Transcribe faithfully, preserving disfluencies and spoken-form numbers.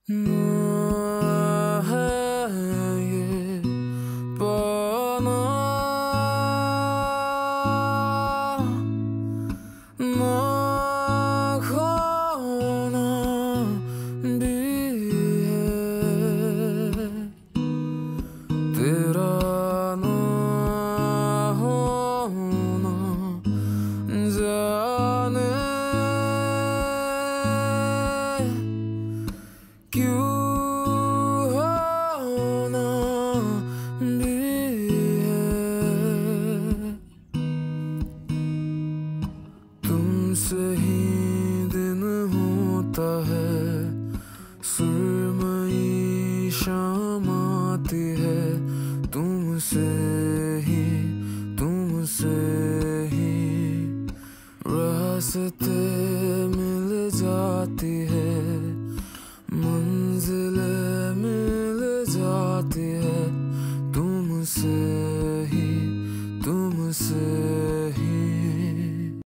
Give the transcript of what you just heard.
ना है ये पाना, ना खोना भी है। तेरा ना होना जाने क्यों होना भी है। तुमसे ही दिन होता है, सुरमई शाम आती है। तुमसे ही तुमसे ही रास्ते मिल जाती है, मंजिलें मिल जाती है। तुमसे ही तुमसे